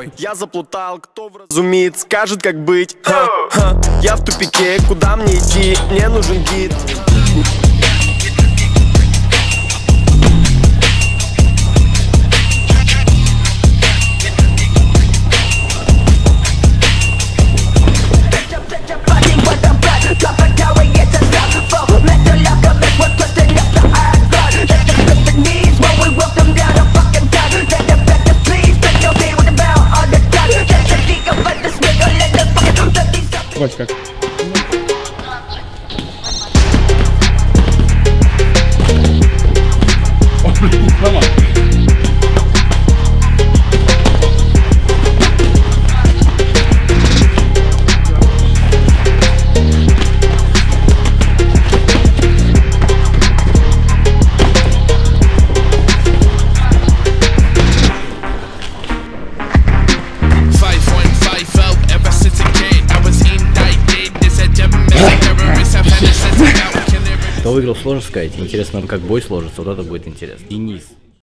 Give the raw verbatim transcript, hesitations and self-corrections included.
Я заплутал, кто вразумит, скажет, как быть. Ха, ха. Я в тупике, куда мне идти, мне нужен гид. Вот как. О, блин, мама. Кто выиграл, сложно сказать. Интересно, как бой сложится, вот это будет интересно. Денис.